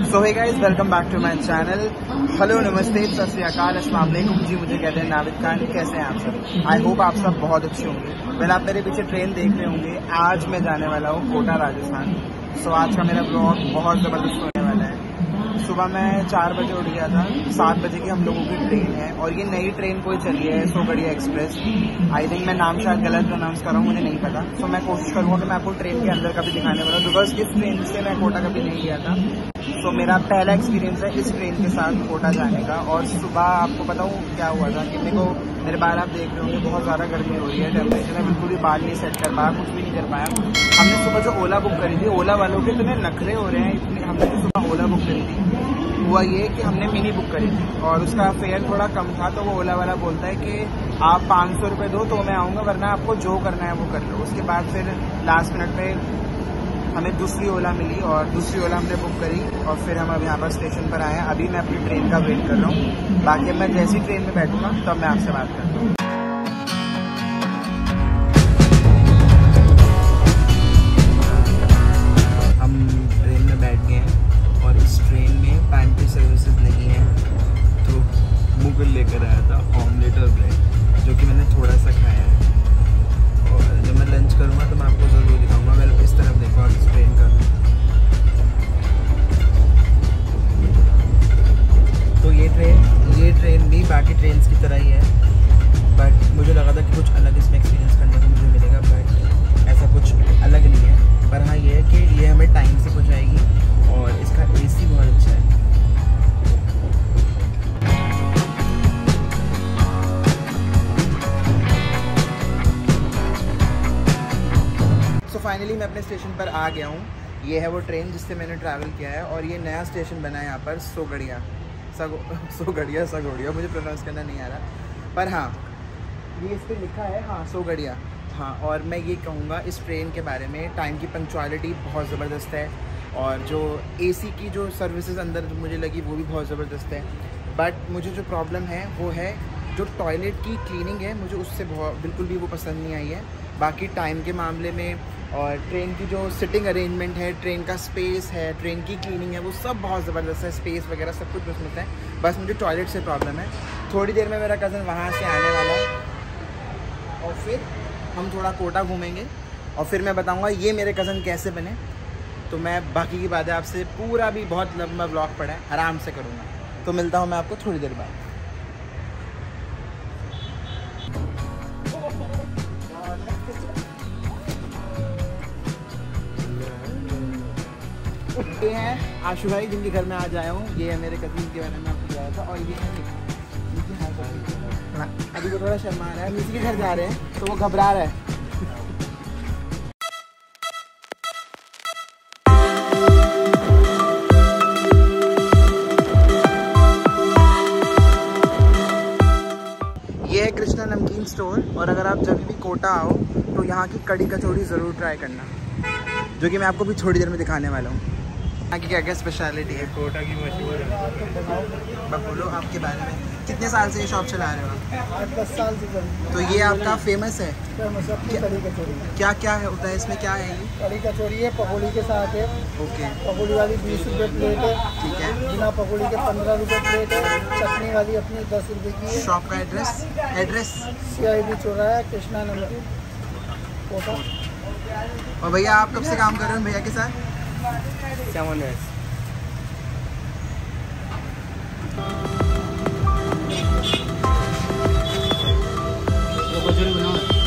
So hey guys, welcome back to my channel. Hello, नमस्ते, सत श्री अकाल, अस्सलाम वालेकुम जी। मुझे कहते हैं नाविद खान। कैसे हैं आप सब? आई होप आप सब बहुत अच्छे होंगे। पहले आप मेरे पीछे ट्रेन देख रहे होंगे। आज मैं जाने वाला हूँ कोटा, राजस्थान। सो आज का मेरा ब्लॉग बहुत ज़बरदस्त होने वाला है। सुबह मैं 4 बजे उठ गया था। 7 बजे की हम लोगों की ट्रेन है और ये नई ट्रेन कोई चली है, सो गड़िया एक्सप्रेस। आई थिंक मैं नाम शायद गलत प्रोनाउंस कर रहा हूँ, मुझे नहीं पता। सो मैं कोशिश करूँगा कि मैं आपको ट्रेन के अंदर का भी दिखाने वाला हूँ, बिकॉज इस ट्रेन से मैं कोटा कभी नहीं गया था। तो मेरा पहला एक्सपीरियंस है इस ट्रेन के साथ कोटा जाने का। और सुबह आपको बताऊँ क्या हुआ था कि मेरे बाल आप देख रहे होंगे, बहुत ज़्यादा गर्मी हो रही है, टेम्परेचर है, बिल्कुल भी बाल नहीं सेट कर पाया, कुछ भी नहीं कर पाया। हमने सुबह जो ओला बुक करी थी, ओला वालों के इतने नखरे हो रहे हैं, इतने। हमने जो सुबह ओला बुक करी थी हुआ ये कि हमने मिनी बुक करी थी और उसका फेयर थोड़ा कम था। तो वो ओला वाला बोलता है कि आप 500 रुपये दो तो मैं आऊँगा, वरना आपको जो करना है वो कर लो। उसके बाद फिर लास्ट मिनट पे हमें दूसरी ओला मिली और दूसरी ओला हमने बुक करी और फिर हम अब यहाँ पर स्टेशन पर आए हैं। अभी मैं अपनी ट्रेन का वेट कर रहा हूँ। बाकी मैं जैसी ट्रेन में बैठूंगा तब मैं आपसे बात करता हूँ। हम ट्रेन में बैठ गए हैं और इस ट्रेन में पैंट्री सर्विसेज नहीं है। तो मुगल लेकर आया था ऑमलेट और ब्रेड, जो कि मैंने थोड़ा सा खाया है। और जब मैं लंच करूँगा तो मैं आपको ज़रूर दिखाऊंगा। मैं इस तरफ देखो आप इस ट्रेन का। तो ये ट्रेन भी बाकी ट्रेन्स की तरह ही है, बट मुझे लगा था कि कुछ अलग इसमें एक्सपीरियंस करने को मुझे मिलेगा, बट ऐसा कुछ अलग नहीं है। पर हाँ, ये है कि ये हमें टाइम से पहुँचाएगी और इसका AC बहुत अच्छा है। तो फाइनली मैं अपने स्टेशन पर आ गया हूँ। ये है वो ट्रेन जिससे मैंने ट्रैवल किया है और ये नया स्टेशन बना है यहाँ पर, सगोड़िया, मुझे प्रोनाउंस करना नहीं आ रहा, पर हाँ ये इस पर लिखा है, हाँ सोगड़िया। हाँ, और मैं ये कहूँगा इस ट्रेन के बारे में, टाइम की पंक्चुअलिटी बहुत ज़बरदस्त है और जो AC की जो सर्विसेज अंदर मुझे लगी वो भी बहुत ज़बरदस्त है। बट मुझे जो प्रॉब्लम है वो है जो टॉयलेट की क्लीनिंग है, मुझे उससे बिल्कुल भी वो पसंद नहीं आई है। बाकी टाइम के मामले में और ट्रेन की जो सिटिंग अरेंजमेंट है, ट्रेन का स्पेस है, ट्रेन की क्लीनिंग है, वो सब बहुत ज़बरदस्त है। स्पेस वगैरह सब कुछ उसमें है, बस मुझे टॉयलेट से प्रॉब्लम है। थोड़ी देर में मेरा कज़न वहाँ से आने वाला है और फिर हम थोड़ा कोटा घूमेंगे और फिर मैं बताऊँगा ये मेरे कज़न कैसे बने। तो मैं बाकी की बातें आपसे पूरा भी बहुत लंबा ब्लॉग पड़ा है, आराम से करूँगा। तो मिलता हूँ मैं आपको थोड़ी देर बाद। ये हैं आशु भाई, जिनके घर में आज आया हूँ। ये है मेरे कज़न के बारे में आपको बताया था। और ये है अभी तो थोड़ा शर्मा रहा है, नीचे के घर जा रहे हैं तो वो घबरा रहा है। ये है कृष्णा नमकीन स्टोर और अगर आप जब भी कोटा आओ तो यहाँ की कड़ी कचौड़ी ज़रूर ट्राई करना, जो कि मैं आपको भी थोड़ी देर में दिखाने वाला हूँ। यहाँ की क्या क्या स्पेशलिटी है कोटा की मशहूर है। बोलो आपके बारे में। कितने साल से ये शॉप चला रहे हो? 8-10 साल से। तो ये आपका फेमस है? फेमस है अपनी कड़ी कचौड़ी। क्या क्या है होता है इसमें, क्या है ये? कड़ी कचौड़ी है, पकौड़ी के साथ है। ओके। पकौड़ी वाली 20 रुपये प्लेट है। ठीक है। बिना पकौड़ी के 15 रुपये प्लेट है। चटनी वाली अपनी 10 रुपये की है। शॉप का एड्रेस CID चौराहा, कृष्णा नमकीन, कोटा। और भैया आप कब से काम कर रहे हो भैया के साथ? 7 years। कचौड़ी बनाओ।